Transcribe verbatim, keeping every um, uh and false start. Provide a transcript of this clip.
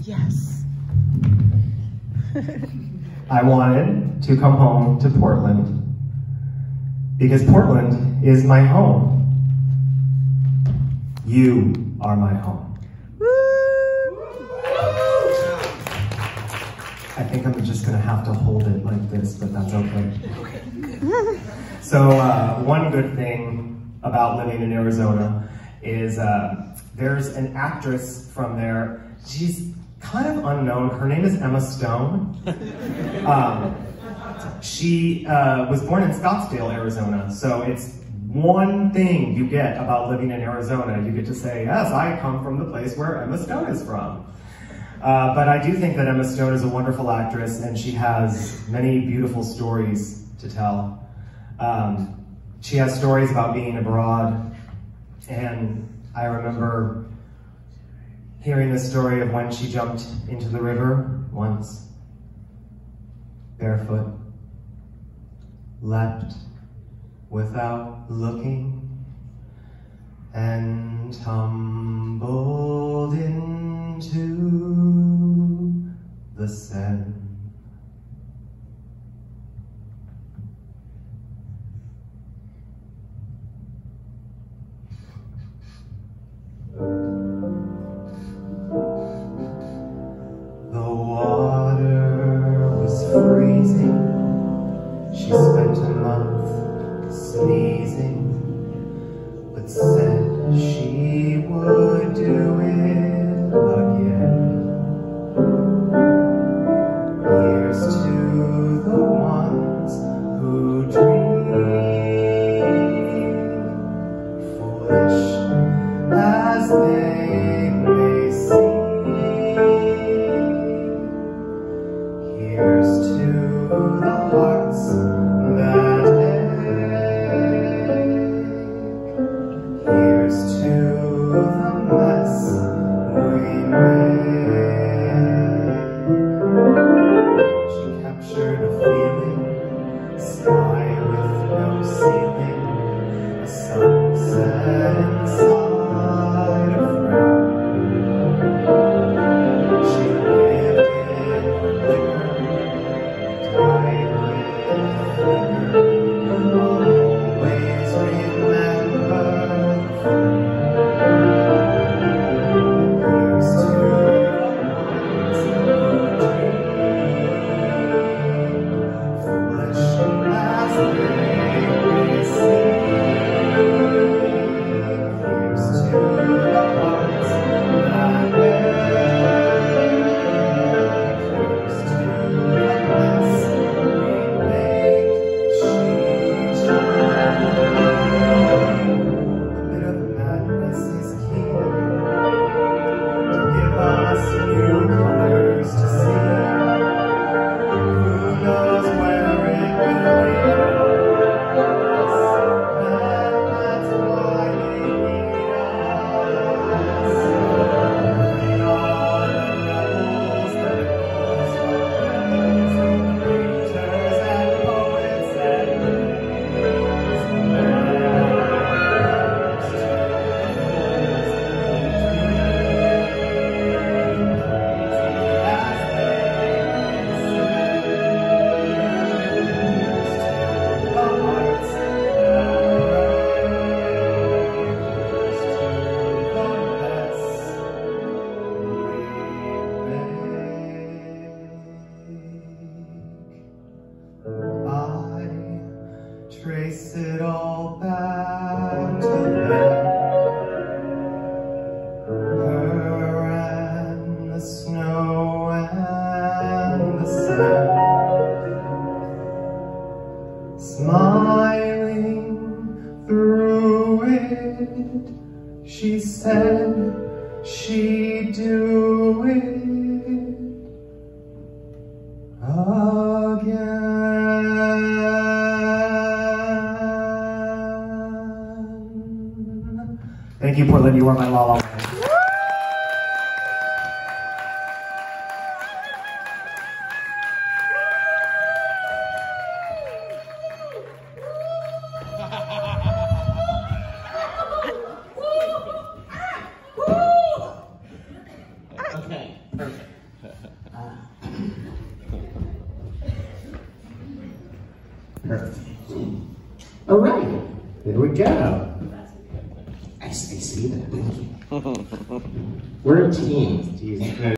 Yes. I wanted to come home to Portland because Portland is my home. You are my home. Woo! I think I'm just gonna have to hold it like this, but that's okay. So uh, one good thing about living in Arizona is uh, there's an actress from there. She's kind of unknown. Her name is Emma Stone. Um, she uh, was born in Scottsdale, Arizona. So it's one thing you get about living in Arizona. You get to say, yes, I come from the place where Emma Stone is from. Uh, but I do think that Emma Stone is a wonderful actress, and she has many beautiful stories to tell. Um, she has stories about being abroad, and I remember hearing the story of when she jumped into the river once, barefoot, leapt without looking, and tumbled into the Seine. She spent a month sneezing, but said she would do it again. Here's to the ones who dream, foolish as they may seem. Here's to the hearts that ache. Here's to the mess we make. She captured a feeling, sky with no ceiling, a sunset inside a frown. She lived in liquor, died always remember the Here's to the ones who dream, foolish as they may seem. Here's to the hearts that ache. Here's to the mess we make. A bit of madness is key to give us new colors to see. Who knows where it will lead us? And that's why they need us. We are the rebels, the rebels, painters and poets and trace it all back to them. Her and the snow and the sand, smiling through it, she said she'd do it again. Thank you, Portland. You are my La La Land. Okay, perfect. Perfect. All right, there we go. I, I see that. We're a team. Jeez.